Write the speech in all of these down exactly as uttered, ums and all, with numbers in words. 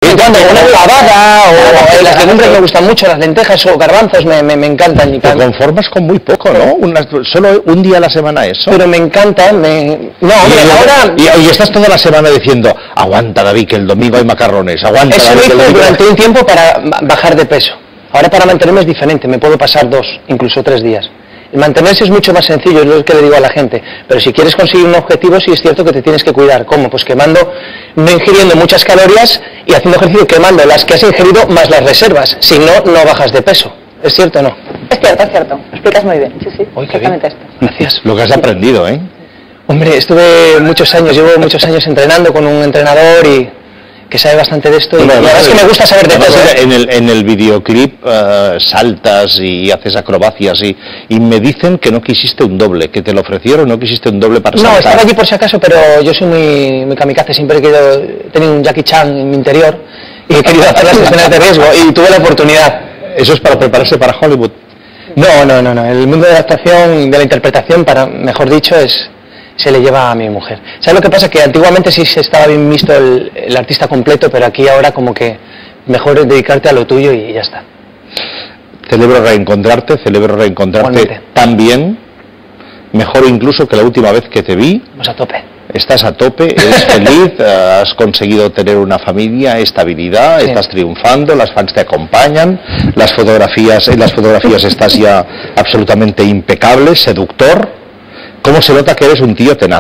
Y cuando una fabada o las legumbres me gustan mucho, las lentejas o garbanzos me, me, me encantan. Y te conformas con muy poco, ¿no? Una, solo un día a la semana eso. Pero me encanta, me... No, hombre, y, ahora... Y, y estás toda la semana diciendo, aguanta David, que el domingo hay macarrones, aguanta Eso David, lo hice domingo... durante un tiempo para bajar de peso. Ahora para mantenerme es diferente, me puedo pasar dos, incluso tres días. El mantenerse es mucho más sencillo, es lo que le digo a la gente. Pero si quieres conseguir un objetivo, sí es cierto que te tienes que cuidar. ¿Cómo? Pues quemando, no ingiriendo muchas calorías y haciendo ejercicio quemando las que has ingerido más las reservas. Si no, no bajas de peso. ¿Es cierto o no? Es cierto, es cierto. Lo explicas muy bien. Sí, sí. Uy, exactamente esto. Gracias. Lo que has aprendido, ¿eh? Hombre, estuve muchos años, llevo muchos años entrenando con un entrenador y... que sabe bastante de esto y, bueno, y la verdad es que me gusta saber de todo. ¿eh? En el, en el videoclip uh, saltas y haces acrobacias y, y me dicen que no quisiste un doble, que te lo ofrecieron, no quisiste un doble para saltar. No, estaba allí por si acaso, pero yo soy muy, muy kamikaze, siempre he querido tener un Jackie Chan en mi interior y he querido hacer las escenas de riesgo y tuve la oportunidad. ¿Eso es para prepararse para Hollywood? No, no, no, no. El mundo de la actuación, de la interpretación, para mejor dicho, es... se le lleva a mi mujer. ¿Sabes lo que pasa? Que antiguamente sí se estaba bien visto el, el artista completo, pero aquí ahora como que mejor es dedicarte a lo tuyo y ya está. Celebro reencontrarte, celebro reencontrarte Igualmente. tan bien, mejor incluso que la última vez que te vi. Vamos a tope. Estás a tope, eres feliz, has conseguido tener una familia, estabilidad, sí. Estás triunfando, las fans te acompañan, las fotografías, en las fotografías estás ya absolutamente impecable, seductor. ¿Cómo se nota que eres un tío tenaz?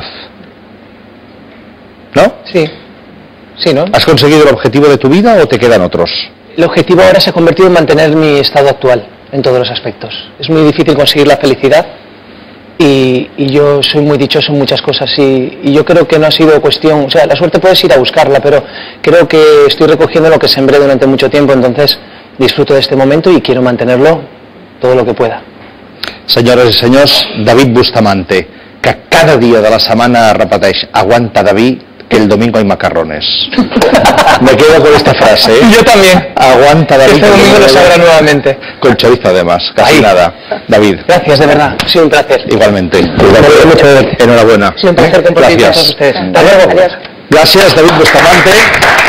¿No? Sí. Sí, ¿no? ¿Has conseguido el objetivo de tu vida o te quedan otros? El objetivo ahora se ha convertido en mantener mi estado actual, en todos los aspectos. Es muy difícil conseguir la felicidad y, y yo soy muy dichoso en muchas cosas y, y yo creo que no ha sido cuestión... O sea, la suerte puedes ir a buscarla, pero creo que estoy recogiendo lo que sembré durante mucho tiempo, entonces disfruto de este momento y quiero mantenerlo todo lo que pueda. Senyores i senyors, David Bustamante, que cada dia de la setmana repeteix, aguanta David, que el domingo hay macarrones. Me quedo con esta frase, ¿eh? Yo también. Aguanta David. Este domingo lo sabrá nuevamente. Con chorizo además, casi Ahí. Nada. David. Gracias, de verdad. Ha sido un placer. Igualmente. Igualmente. Enhorabuena. Ha sido un placer compartir con todos ustedes. Hasta luego. Adiós. Gracias, David Bustamante.